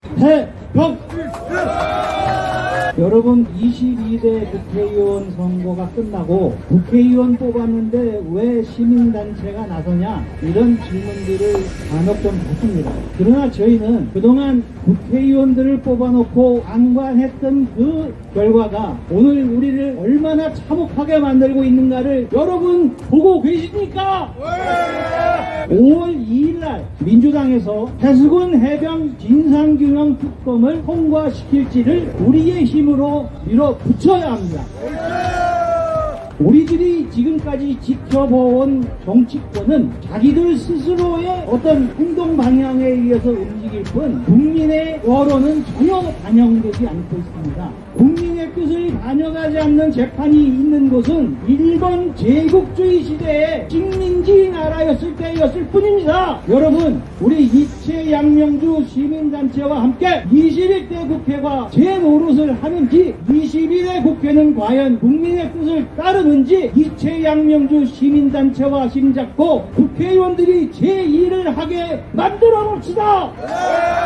해병! 여러분, 22대 국회의원 선거가 끝나고 국회의원 뽑았는데 왜 시민단체가 나서냐, 이런 질문들을 간혹 좀 받습니다. 그러나 저희는 그동안 국회의원들을 뽑아놓고 안관했던 그 결과가 오늘 우리를 얼마나 참혹하게 만들고 있는가를 여러분 보고 계십니까? 5월 2일날 민주당에서 해수군 해병 진상규명 특검을 통과시킬지를 우리의 힘으로 밀어붙여야 합니다. 우리들이 지금까지 지켜본 정치권은 자기들 스스로의 어떤 행동 방향에 의해서 움직일 뿐 국민의 여론은 전혀 반영되지 않고 있습니다. 국민의 뜻을 반영하지 않는 재판이 있는 곳은 일본 제국주의 시대의 식민지 나라였을 때였을 뿐입니다. 여러분, 우리 이채양명주 시민단체와 함께 21대 국회가 제 노릇을 하는지, 22대 국회는 과연 국민의 뜻을 따르는지 이채양명주 시민단체와 힘잡고 국회의원들이 제 일을 하게 만들어 봅시다.